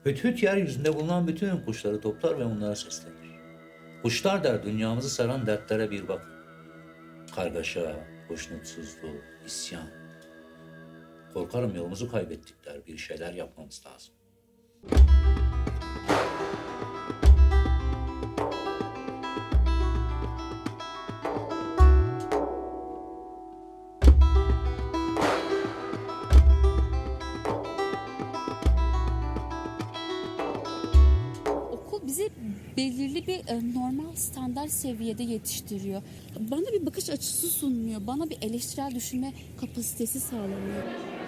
Hüt hüt yeryüzünde bulunan bütün kuşları toplar ve onlara seslenir. Kuşlar der, dünyamızı saran dertlere bir bak. Kargaşa, hoşnutsuzluğu, isyan. Korkarım yolumuzu kaybettik der, bir şeyler yapmamız lazım. Bizi belirli bir normal standart seviyede yetiştiriyor. Bana bir bakış açısı sunmuyor. Bana bir eleştirel düşünme kapasitesi sağlamıyor.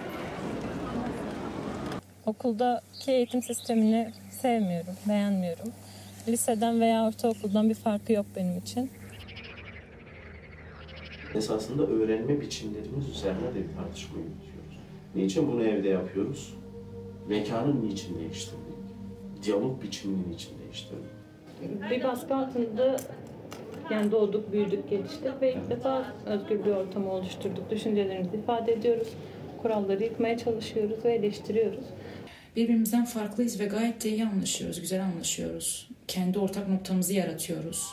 Okuldaki eğitim sistemini sevmiyorum, beğenmiyorum. Liseden veya ortaokuldan bir farkı yok benim için. Esasında öğrenme biçimlerimiz üzerine de bir tartışma yürütüyoruz. Niçin bunu evde yapıyoruz? Mekanın niçin değiştirdik? Diyalog biçimini niçin değiştirdik? Bir baskı altında yani doğduk, büyüdük, geliştik ve ilk defa özgür bir ortam oluşturduk. Düşüncelerimizi ifade ediyoruz, kuralları yıkmaya çalışıyoruz ve eleştiriyoruz. Birbirimizden farklıyız ve gayet de iyi anlaşıyoruz, güzel anlaşıyoruz. Kendi ortak noktamızı yaratıyoruz.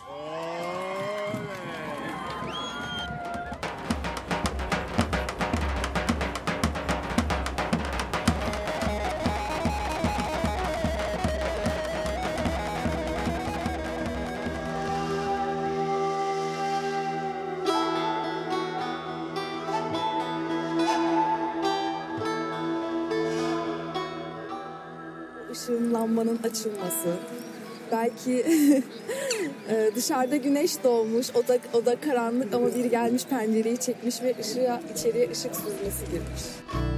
Işınlanmanın açılması, belki dışarıda güneş doğmuş, oda karanlık ama biri gelmiş pencereyi çekmiş ve içeriye ışık süzmesi girmiş.